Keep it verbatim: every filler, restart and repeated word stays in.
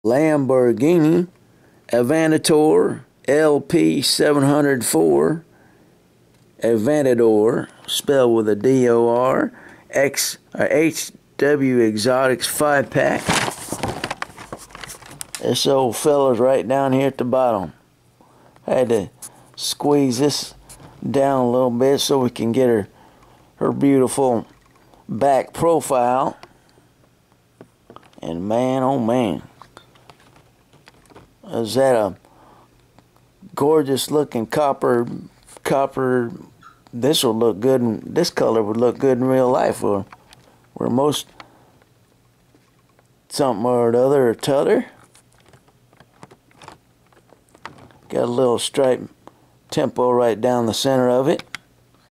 Lamborghini Aventador L P seven oh four, Aventador, spelled with a D O R, X, or H W Exotics five pack. This old fella's right down here at the bottom. I had to squeeze this down a little bit so we can get her, her beautiful back profile. And man, oh man, is that a gorgeous looking copper, copper, this will look good, in, this color would look good in real life, or where most something or other or t'other. Got a little stripe tempo right down the center of it.